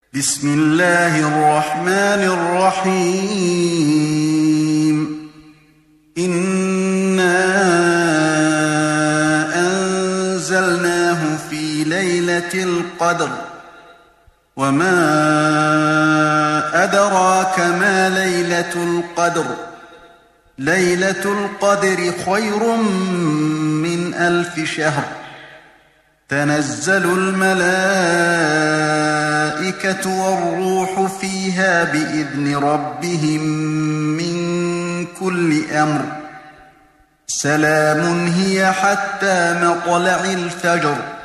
بسم الله الرحمن الرحيم إنا أنزلناه في ليلة القدر وما أدراك ما ليلة القدر ليلة القدر خير من 1000 شهر تنزل الملائكة والروح فيها بإذن ربهم من كل أمر سلام هي حتى مطلع الفجر